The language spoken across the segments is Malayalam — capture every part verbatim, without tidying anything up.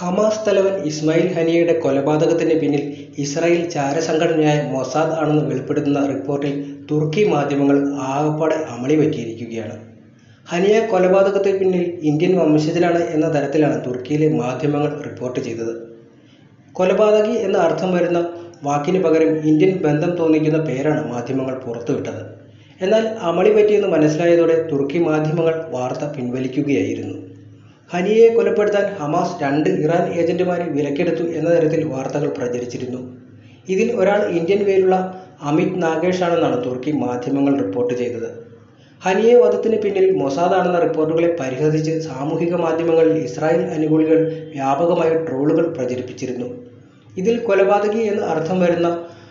ഹമാസ് തലവൻ ഇസ്മായിൽ ഹനിയയുടെ കൊലപാതകത്തിന് പിന്നിൽ ഇസ്രായേൽ ചാരസംഘടനയായ മൊസാദ് ആണെന്ന് വെളിപ്പെടുത്തുന്ന റിപ്പോർട്ടിൽ തുർക്കി മാധ്യമങ്ങൾ ആകപ്പാടെ അമളി പറ്റിയിരിക്കുകയാണ്. ഹനിയ കൊലപാതകത്തിന് പിന്നിൽ ഇന്ത്യൻ വംശജനാണ് എന്ന തരത്തിലാണ് തുർക്കിയിലെ മാധ്യമങ്ങൾ റിപ്പോർട്ട് ചെയ്തത്. കൊലപാതകി എന്ന അർത്ഥം വരുന്ന വാക്കിന് പകരം ഇന്ത്യൻ ബന്ധം തോന്നിക്കുന്ന പേരാണ് മാധ്യമങ്ങൾ പുറത്തുവിട്ടത്. എന്നാൽ അമളി പറ്റിയെന്ന് മനസ്സിലായതോടെ തുർക്കി മാധ്യമങ്ങൾ വാർത്ത പിൻവലിക്കുകയായിരുന്നു. ഹനിയയെ കൊലപ്പെടുത്താൻ ഹമാസ് രണ്ട് ഇറാൻ ഏജന്റുമാരെ വിലക്കെടുത്തു എന്ന തരത്തിൽ വാർത്തകൾ പ്രചരിച്ചിരുന്നു. ഇതിൽ ഒരാൾ ഇന്ത്യൻ പേരുള്ള അമിത് നാഗേഷ് ആണെന്നാണ് തുർക്കി മാധ്യമങ്ങൾ റിപ്പോർട്ട് ചെയ്തത്. ഹനിയെ വധത്തിന് പിന്നിൽ മൊസാദ് ആണെന്ന റിപ്പോർട്ടുകളെ പരിഹസിച്ച് സാമൂഹിക മാധ്യമങ്ങളിൽ ഇസ്രായേൽ അനുകൂലികൾ വ്യാപകമായി ട്രോളുകൾ പ്രചരിപ്പിച്ചിരുന്നു. ഇതിൽ കൊലപാതകി എന്ന് അർത്ഥം വരുന്ന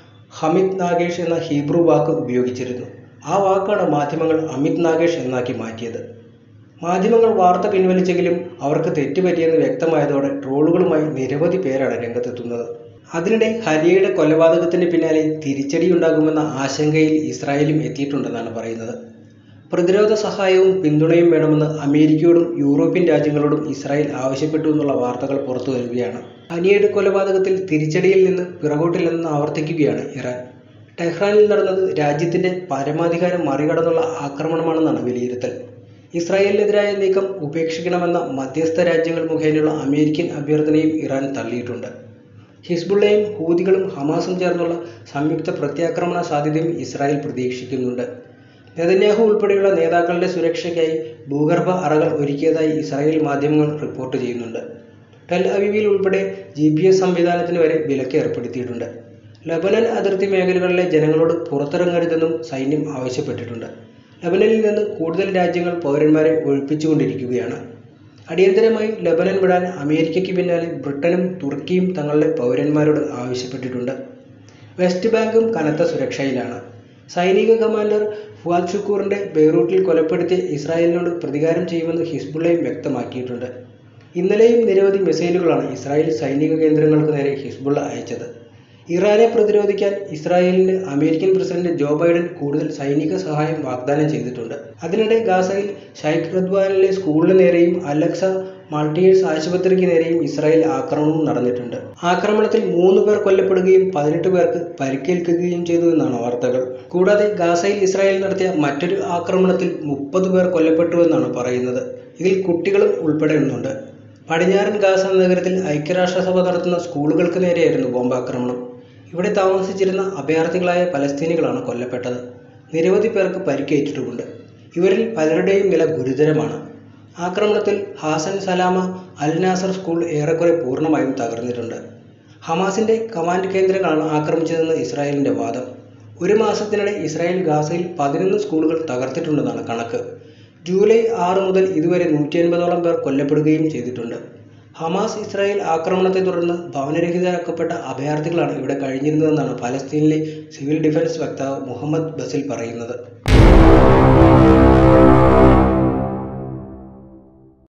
ഹമിത് നാഗേഷ് എന്ന ഹീബ്രു വാക്ക് ഉപയോഗിച്ചിരുന്നു. ആ വാക്കാണ് മാധ്യമങ്ങൾ അമിത് നാഗേഷ് എന്നാക്കി മാറ്റിയത്. മാധ്യമങ്ങൾ വാർത്ത പിൻവലിച്ചെങ്കിലും അവർക്ക് തെറ്റുപറ്റിയെന്ന് വ്യക്തമായതോടെ ട്രോളുകളുമായി നിരവധി പേരാണ് രംഗത്തെത്തുന്നത്. അതിനിടെ ഹനിയയുടെ കൊലപാതകത്തിന് പിന്നാലെ തിരിച്ചടിയുണ്ടാകുമെന്ന ആശങ്കയിൽ ഇസ്രായേലും എത്തിയിട്ടുണ്ടെന്നാണ് പറയുന്നത്. പ്രതിരോധ സഹായവും പിന്തുണയും വേണമെന്ന് അമേരിക്കയോടും യൂറോപ്യൻ രാജ്യങ്ങളോടും ഇസ്രായേൽ ആവശ്യപ്പെട്ടു എന്നുള്ള വാർത്തകൾ പുറത്തു വരികയാണ്. ഹനിയയുടെ കൊലപാതകത്തിൽ തിരിച്ചടിയിൽ നിന്ന് പിറകോട്ടില്ലെന്ന് ആവർത്തിക്കുകയാണ് ഇറാൻ. ടെഹ്റാനിൽ നടന്നത് രാജ്യത്തിന്റെ പരമാധികാരം മറികടന്നുള്ള ആക്രമണമാണെന്നാണ് വിലയിരുത്തൽ. ഇസ്രായേലിനെതിരായ നീക്കം ഉപേക്ഷിക്കണമെന്ന മധ്യസ്ഥ രാജ്യങ്ങൾ മുഖേനയുള്ള അമേരിക്കൻ അഭ്യർത്ഥനയും ഇറാൻ തള്ളിയിട്ടുണ്ട്. ഹിസ്ബുള്ളയും ഹൂതികളും ഹമാസും ചേർന്നുള്ള സംയുക്ത പ്രത്യാക്രമണ സാധ്യതയും ഇസ്രായേൽ പ്രതീക്ഷിക്കുന്നുണ്ട്. നെതന്യാഹു ഉൾപ്പെടെയുള്ള നേതാക്കളുടെ സുരക്ഷയ്ക്കായി ഭൂഗർഭ അറകൾ ഒരുക്കിയതായി ഇസ്രായേൽ മാധ്യമങ്ങൾ റിപ്പോർട്ട് ചെയ്യുന്നുണ്ട്. ടെൽ അവീവിൽ ഉൾപ്പെടെ ജി പി എസ് സംവിധാനത്തിന് വരെ വിലക്ക് ഏർപ്പെടുത്തിയിട്ടുണ്ട്. ലബനൻ അതിർത്തി മേഖലകളിലെ ജനങ്ങളോട് പുറത്തിറങ്ങരുതെന്നും സൈന്യം ആവശ്യപ്പെട്ടിട്ടുണ്ട്. ലബനനിൽ നിന്ന് കൂടുതൽ രാജ്യങ്ങൾ പൗരന്മാരെ ഒഴിപ്പിച്ചുകൊണ്ടിരിക്കുകയാണ്. അടിയന്തരമായി ലബനൻ വിടാൻ അമേരിക്കയ്ക്ക് പിന്നാലെ ബ്രിട്ടനും തുർക്കിയും തങ്ങളുടെ പൗരന്മാരോട് ആവശ്യപ്പെട്ടിട്ടുണ്ട്. വെസ്റ്റ് ബാങ്കും കനത്ത സുരക്ഷയിലാണ്. സൈനിക കമാൻഡർ ഫുആദ് ഷുക്കൂറിന്റെ ബെയ്റൂട്ടിൽ കൊലപ്പെടുത്തിയ ഇസ്രായേലിനോട് പ്രതികാരം ചെയ്യുമെന്ന് ഹിസ്ബുള്ളയും വ്യക്തമാക്കിയിട്ടുണ്ട്. ഇന്നലെയും നിരവധി മിസൈലുകളാണ് ഇസ്രായേൽ സൈനിക കേന്ദ്രങ്ങൾക്ക് നേരെ ഹിസ്ബുള്ള അയച്ചത്. ഇറാനെ പ്രതിരോധിക്കാൻ ഇസ്രായേലിന് അമേരിക്കൻ പ്രസിഡന്റ് ജോ ബൈഡൻ കൂടുതൽ സൈനിക സഹായം വാഗ്ദാനം ചെയ്തിട്ടുണ്ട്. അതിനിടെ ഗാസയിൽ ഷൈഖ് റദ്വാനിലെ സ്കൂളിന് നേരെയും അലക്സ മൾട്ടിയേഴ്സ് ആശുപത്രിക്ക് നേരെയും ഇസ്രായേൽ ആക്രമണവും നടന്നിട്ടുണ്ട്. ആക്രമണത്തിൽ മൂന്ന് പേർ കൊല്ലപ്പെടുകയും പതിനെട്ട് പേർക്ക് പരിക്കേൽക്കുകയും ചെയ്തു എന്നാണ് വാർത്തകൾ. കൂടാതെ ഗാസയിൽ ഇസ്രായേൽ നടത്തിയ മറ്റൊരു ആക്രമണത്തിൽ മുപ്പത് പേർ കൊല്ലപ്പെട്ടുവെന്നാണ് പറയുന്നത്. ഇതിൽ കുട്ടികളും ഉൾപ്പെടുന്നുണ്ട്. പടിഞ്ഞാറൻ ഗാസ നഗരത്തിൽ ഐക്യരാഷ്ട്രസഭ നടത്തുന്ന സ്കൂളുകൾക്ക് നേരെയായിരുന്നു ബോംബാക്രമണം. ഇവിടെ താമസിച്ചിരുന്ന അഭയാർത്ഥികളായ പലസ്തീനികളാണ് കൊല്ലപ്പെട്ടത്. നിരവധി പേർക്ക് പരിക്കേറ്റിട്ടുമുണ്ട്. ഇവരിൽ പലരുടെയും നില ഗുരുതരമാണ്. ആക്രമണത്തിൽ Hassan Salama Al Nasser school ഏറെക്കുറെ പൂർണ്ണമായും തകർന്നിട്ടുണ്ട്. ഹമാസിന്റെ കമാൻഡ് കേന്ദ്രങ്ങളാണ് ആക്രമിച്ചതെന്ന് ഇസ്രായേലിന്റെ വാദം. ഒരു മാസത്തിനിടെ ഇസ്രായേൽ ഗാസയിൽ പതിനൊന്ന് സ്കൂളുകൾ തകർത്തിട്ടുണ്ടെന്നാണ് കണക്ക്. ജൂലൈ ആറ് മുതൽ ഇതുവരെ നൂറ്റി അൻപതോളം പേർ കൊല്ലപ്പെടുകയും ചെയ്തിട്ടുണ്ട്. ഹമാസ് ഇസ്രായേൽ ആക്രമണത്തെ തുടർന്ന് ഭവനരഹിതരാക്കപ്പെട്ട അഭയാർത്ഥികളാണ് ഇവിടെ കഴിഞ്ഞിരുന്നതെന്നാണ് പലസ്തീനിലെ സിവിൽ ഡിഫൻസ് വക്താവ് മുഹമ്മദ് ബസിൽ പറയുന്നത്.